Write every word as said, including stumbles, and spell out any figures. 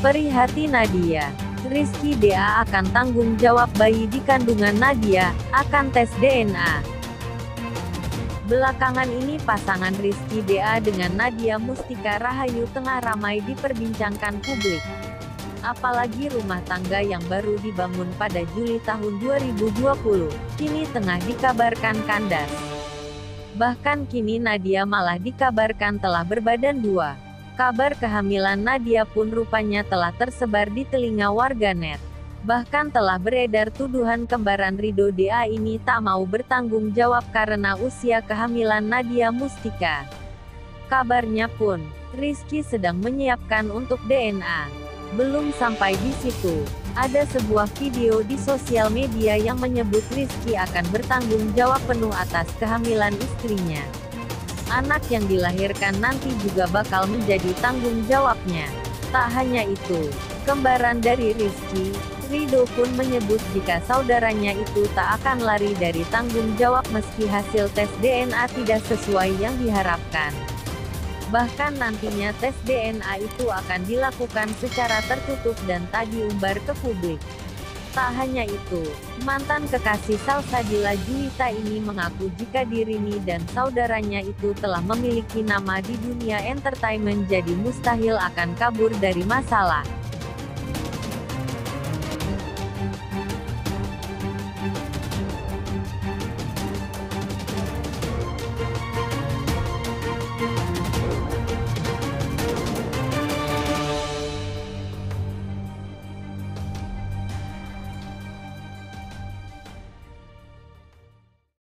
Perihati Nadia, Rizky Dea akan tanggung jawab bayi di kandungan Nadia, akan tes D N A. Belakangan ini pasangan Rizky Dea dengan Nadia Mustika Rahayu tengah ramai diperbincangkan publik. Apalagi rumah tangga yang baru dibangun pada Juli tahun dua ribu dua puluh, kini tengah dikabarkan kandas. Bahkan kini Nadia malah dikabarkan telah berbadan dua. Kabar kehamilan Nadia pun rupanya telah tersebar di telinga warganet. Bahkan telah beredar tuduhan kembaran Ridho Dea ini tak mau bertanggung jawab karena usia kehamilan Nadia Mustika. Kabarnya pun, Rizky sedang menyiapkan untuk D N A. Belum sampai di situ, ada sebuah video di sosial media yang menyebut Rizky akan bertanggung jawab penuh atas kehamilan istrinya. Anak yang dilahirkan nanti juga bakal menjadi tanggung jawabnya. Tak hanya itu, kembaran dari Rizky, Ridho pun menyebut jika saudaranya itu tak akan lari dari tanggung jawab meski hasil tes D N A tidak sesuai yang diharapkan. Bahkan nantinya tes D N A itu akan dilakukan secara tertutup dan tak diumbar ke publik. Tak hanya itu, mantan kekasih Salsabila Juwita ini mengaku jika dirinya dan saudaranya itu telah memiliki nama di dunia entertainment jadi mustahil akan kabur dari masalah.